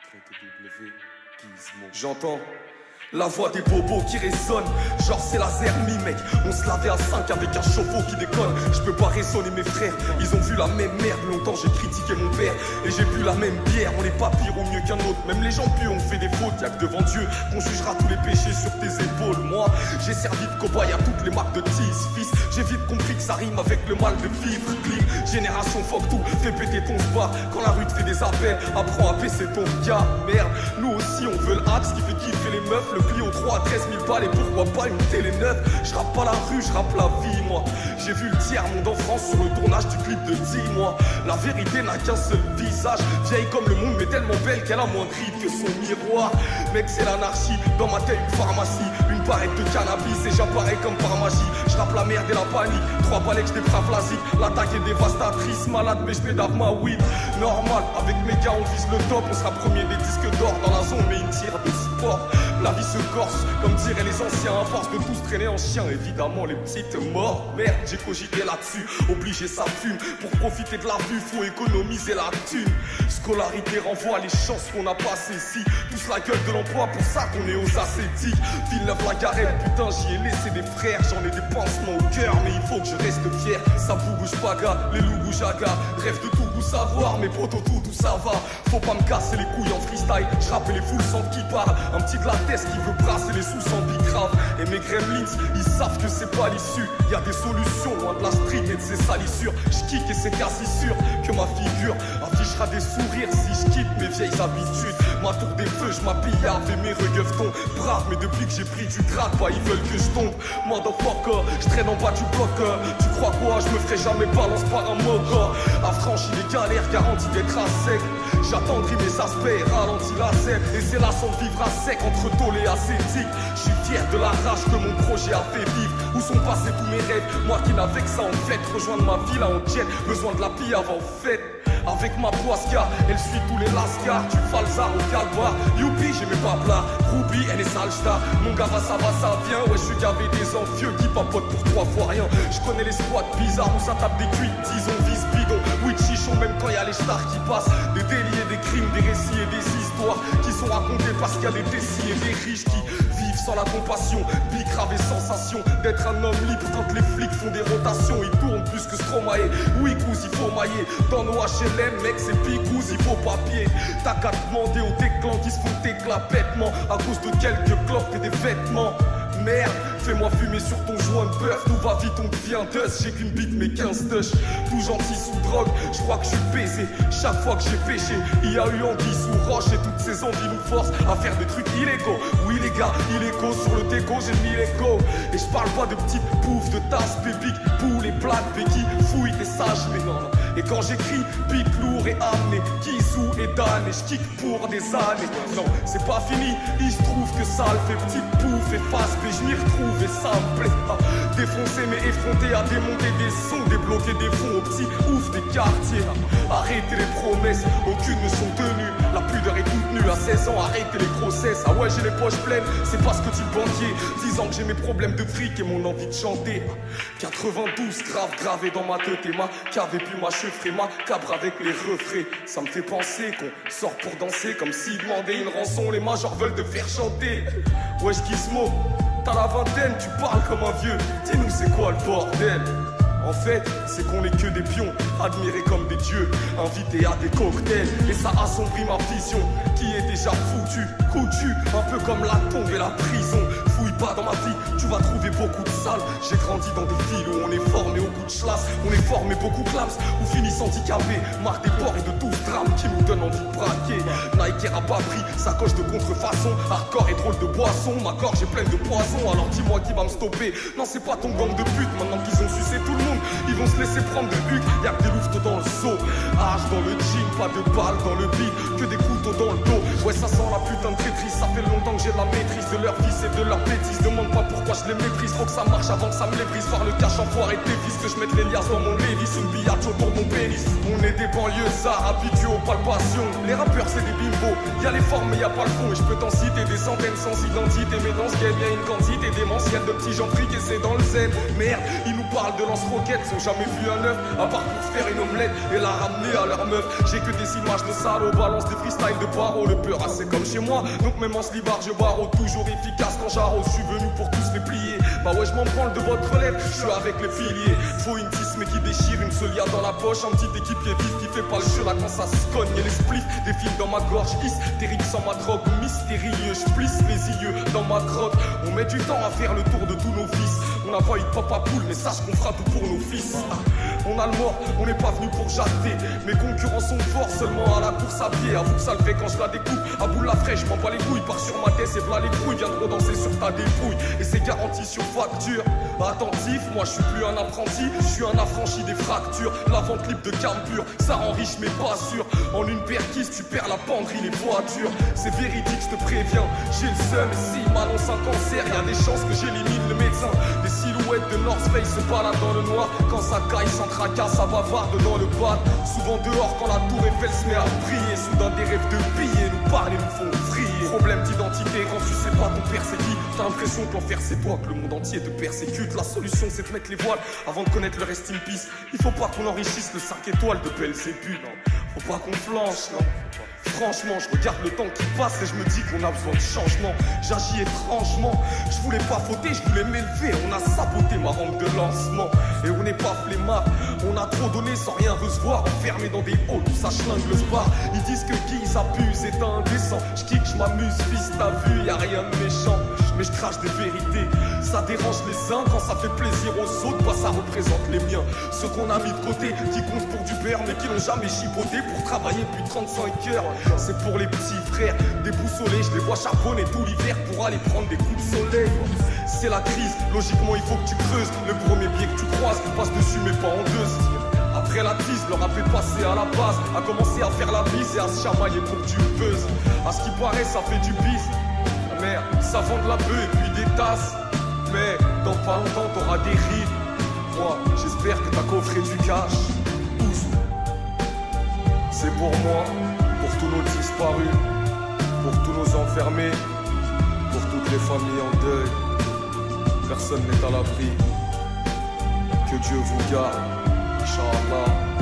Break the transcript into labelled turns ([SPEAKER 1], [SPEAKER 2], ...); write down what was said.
[SPEAKER 1] J'entends la voix des bobos qui résonne, genre c'est laser mi mec. On se lavait à 5 avec un chauffe-eau qui déconne. Je peux pas raisonner mes frères, ils ont vu la même merde. Longtemps j'ai critiqué mon père et j'ai bu la même bière. On n'est pas pire ou mieux qu'un autre, même les gens purs ont fait des fautes. Y'a que devant Dieu qu'on jugera tous les péchés sur tes épaules. Moi j'ai servi de cobaye à toutes les marques de tease. Fils, j'ai vite compris que ça rime avec le mal de vivre. Clip, génération fuck tout, fais péter ton spar. Quand la rue te fait des appels, apprends à baisser ton gars. Merde, nous aussi on veut le axe qui fait kiffer les meufs. Le Clio 3 à 13 000 balles et pourquoi pas une télé neuve. Je rappe pas la rue, je rappe la vie moi. J'ai vu le tiers monde en France sur le tournage du clip de 10 mois. La vérité n'a qu'un seul visage, vieille comme le monde mais tellement belle qu'elle a moins de rides que son miroir. Mec c'est l'anarchie, dans ma tête une pharmacie. Une barrette de cannabis et j'apparais comme par magie. Je rappe la merde et la panique, 3 balais que je déprave l'asique. L'attaque est dévastatrice, malade mais je pédave ma weed. Normal, avec mes gars on vise le top. On sera premier des disques d'or dans la zone mais une tire de sport. La vie se corse, comme diraient les anciens, à force de tous traîner en chien, évidemment les petites morts. Merde, j'ai cogité là-dessus, obligé ça fume. Pour profiter de la vue, faut économiser la thune. Scolarité renvoie les chances qu'on a passées ici. Tous la gueule de l'emploi, pour ça qu'on est aux ascétiques. Villeneuve-la-Garenne, putain j'y ai laissé des frères. J'en ai des pansements au cœur, mais il faut que je reste fier. Ça bouge pas gars, les loups bougent à gars. Rêve de tout goût savoir, mais potos tout ça va. Faut pas me casser les couilles en freestyle. J'rappe les foules sans qui parle. Un petit de la qui veut brasser les sous sans bicrave. Et mes gremlins, ils savent que c'est pas l'issue. Y'a des solutions loin de la street et de ses salissures. J'kick et c'est quasi sûr que ma figure affichera des sourires si j'quitte mes vieilles habitudes. Ma tour des feux, j'm'habille et mes regueuvretons. Brave, mais depuis que j'ai pris du grade, bah ils veulent que je tombe. Motherfucker, j'traîne en bas du bloc. Tu crois quoi, je me ferai jamais balance par un mocha. Affranchi les galères, garanti d'être à sec. J'attendrai mes aspects, ralentis la scène. Et c'est là sans vivre à sec entre tôle et ascétique. Je suis fier de la rage que mon projet a fait vivre. Où sont passés tous mes rêves, moi qui n'avais que ça en fait. Rejoindre ma ville en jet, besoin de la pille avant fête. Avec ma poisca, elle suit tous les lascars. Du falzar au calbar, youpi j'ai mes paplas. Ruby, elle est salstar. Mon gars ça va, ça vient. Ouais je suis gavé des envieux qui papotent pour 3 fois rien. Je connais les squats bizarres où ça tape des cuites. Disons vis bidon, oui chichon même quand y a les stars qui passent. Des délits et des crimes, des récits et des histoires qui sont racontés parce qu'il y a des décis et des riches qui vivent sans la compassion. Bicrave et sensation d'être un homme libre quand les flics font des rotations. Ils tournent plus que Stromae. Oui cousin il faut mailler. Dans nos HLM mec c'est picouze, il faut papier. T'as qu'à demander aux déclans qui se font éclatement à cause de quelques clopes et des vêtements. Merde, fais-moi fumer sur ton joint de beurre. Tout va vite, on devient dust. J'ai qu'une bite mais 15 touches. Tout gentil sous drogue, je crois que je suis baisé. Chaque fois que j'ai péché, il y a eu anguille sous roche. Et toutes ces envies nous forcent à faire des trucs illégaux. Oui les gars, illégaux sur le déco, j'ai mis les go. Et je parle pas de petites bouffes, de tasses, pépiques, poules et plaques, béquilles, fouilles et sages, mais non. Et quand j'écris, pique lourd et amené, Kizou et Dan, et je kick pour des années. Non, c'est pas fini, il se trouve que ça le fait petite pouffe et face, mais je m'y retrouve et ça me plaît. Défoncer mais effronter à démonter des sons, débloquer des fonds aux petits ouf des quartiers. Arrêtez les promesses, aucune ne sont tenues. La pudeur est contenue à 16 ans, arrêtez les grossesses. Ah ouais, j'ai les poches pleines, c'est pas ce que dit le banquier. 10 ans que j'ai mes problèmes de fric et mon envie de chanter. 92 grave gravé dans ma tête et ma cave et puis ma chevrerie, ma cabre avec les refrains. Ça me fait penser qu'on sort pour danser comme s'ils demandaient une rançon. Les majors veulent te faire chanter. Ouais, je gizmo, t'as la vingtaine, tu parles comme un vieux. Dis-nous c'est quoi le bordel? En fait, c'est qu'on est que des pions, admirés comme des dieux, invités à des cocktails. Et ça assombrit ma vision, qui est déjà foutue, coutue, un peu comme la tombe et la prison. Fouille pas dans ma vie, tu vas trouver beaucoup de salles. J'ai grandi dans des villes où on est formé au coup de schlass. On est formé beaucoup claps, ou finissent handicapés. Marre des ports et de 12 drames qui nous donnent envie de braquer. Nike a pas pris, sacoche de contrefaçon. Hardcore et drôle de boisson, ma gorge est pleine de poison. Alors dis-moi qui va me stopper. Non c'est pas ton gang de pute, maintenant qu'ils ont sucé tout le monde. Ils vont se laisser prendre de huc, y'a que des louveteaux dans le seau. Hache dans le jean, pas de balles dans le beat, que des couteaux dans le dos. Ouais ça sent la putain de traîtrise, ça fait longtemps que j'ai la maîtrise de leur fils et de leur bêtise, demande pas pourquoi je les méprise. Faut que ça marche avant que ça me les brise. Voir le cash enfoiré tes fils, que je mette les liasses dans mon Lévis. Une billard autour de mon pénis. On est des banlieusards habitués aux palpations. Les rappeurs c'est des bimbos, y'a les formes mais y'a pas le fond. Et je peux t'en citer des centaines sans identité. Mais dans ce game y'a une quantité démentielle de petits gens friqués, c'est dans le zen. Merde, ils nous parlent de lance-roquettes, ils ont jamais vu un œuf, à part pour faire une omelette et la ramener à leur meuf. J'ai que des images de salauds, balance des freestyles de barreaux. Le peur c'est comme chez moi, donc même en slibard je barreau. Toujours efficace quand j'arrose, je suis venu pour tous les plier. Bah ouais, je m'en branle de votre relève, je suis avec les piliers. Faut une tisse mais qui déchire, une seule liade dans la poche. Un petit équipier vif qui fait pas le jeu là quand ça se cogne. Et les spliffs défilent dans ma gorge, hystérique sans ma drogue. Mystérieux, je plisse les yeux dans ma grotte. On met du temps à faire le tour de tous nos vices. On n'a pas eu de papa poule, mais sache qu'on fera tout pour nos fils. On a le mort, on n'est pas venu pour jacter. Mes concurrents sont forts seulement à la course à pied. Avoue que ça le fait quand je la découpe. À bout la fraîche, m'en bats les couilles. Part sur ma tête et v'là les couilles. Viendront danser sur ta dépouille. Et c'est garanti sur facture. Attentif, moi je suis plus un apprenti. Je suis un affranchi des fractures. La vente libre de carbure, ça enriche mais pas sûr. En une perquise, tu perds la penderie, les voitures. C'est véridique, je te préviens. J'ai le seum et s'il m'annonce un cancer, y a des chances que j'élimine le médecin. Des silhouettes de North Face se baladent dans le noir. Quand ça caille sans tracas, ça bavarde dans le bad. Souvent dehors quand la tour Eiffel se met à briller. Soudain des rêves de billets nous parlent et nous font vriller. Problème d'identité quand tu sais pas ton père c'est qui. T'as l'impression que l'enfer c'est toi, que le monde entier te persécute. La solution c'est de mettre les voiles avant de connaître le rest in peace. Il faut pas qu'on enrichisse le 5 étoiles de Belzébuth, non. Faut pas qu'on flanche, non. Franchement, je regarde le temps qui passe et je me dis qu'on a besoin de changement. J'agis étrangement, je voulais pas fauter, je voulais m'élever. On a saboté ma rampe de lancement. Et on n'est pas flemmard, on a trop donné sans rien recevoir. Enfermé dans des halls où ça schlingue le spar. Ils disent que qui s'abuse est indécent. Je kick, je m'amuse, fils, t'as vu, y a rien de méchant. Mais je crache des vérités, ça dérange les uns quand ça fait plaisir aux autres, bah ça représente les miens. Ceux qu'on a mis de côté, qui comptent pour du beurre mais qui n'ont jamais chipoté pour travailler depuis 35 heures. C'est pour les petits frères, déboussolés, je les vois charbonner tout l'hiver pour aller prendre des coups de soleil. C'est la crise, logiquement il faut que tu creuses. Le premier pied que tu croises, passe dessus mais pas en deux. Après la crise, leur a fait passer à la base, a commencé à faire la bise et à se chamailler pour que tu buzz. À ce qui paraît, ça fait du bise. Merde, ça vend de la bœuf et puis des tasses. Mais dans pas longtemps t'auras des rides. Moi, j'espère que t'as coffré du cash. Ouzou. C'est pour moi, pour tous nos disparus, pour tous nos enfermés, pour toutes les familles en deuil. Personne n'est à l'abri. Que Dieu vous garde, Inch'Allah.